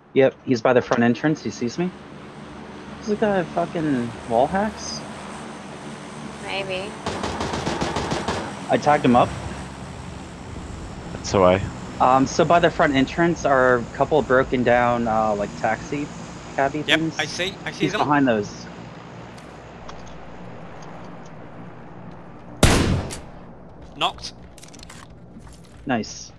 Yep, he's by the front entrance. He sees me. Is the guy fucking wall hacks? Maybe. I tagged him up. That's why. So by the front entrance are a couple of broken down, like taxi cabbie Yep, things. I see He's them. behind those. Knocked. Nice.